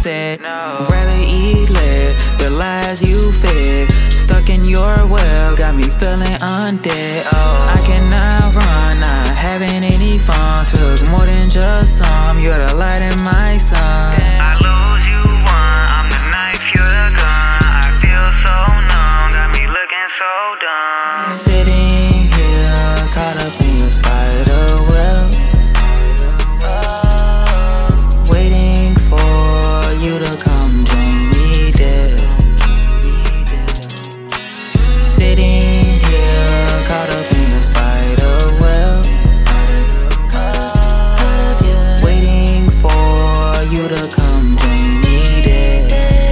said. I'd rather eat lead, the lies you fed. Stuck in your web, got me feeling undead. I cannot run, not having any fun. Took more than just some, you're the light in my sun. I lose, you won, I'm the knife, you're the gun. I feel so numb, got me looking so dumb. Sitting here, caught up in your spider web, waiting for you to come join me there. Sitting here, caught up in your spider web, waiting for you to come join me there.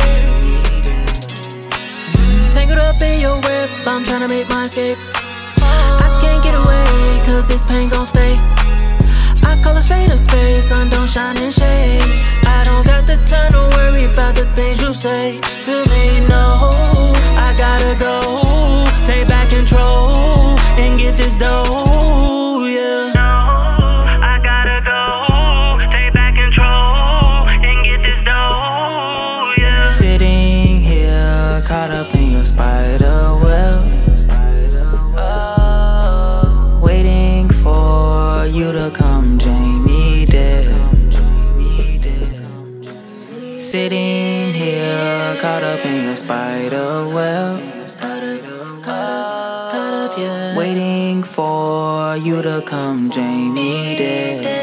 Tangled up in your web, I'm tryna make my escape. I can't get away, cause this pain gon' stay. I call a spade, sun don't shine in shade. I don't got the time to worry about the things you say to me, no. I gotta go, take back control, and get this dough, yeah. No, I gotta go, take back control, and get this dough, yeah. Sitting here, caught up in your spider web, waiting for you to come join me there. Sitting here, caught up in your spider web, Caught up, yeah. waiting for you to come join me there.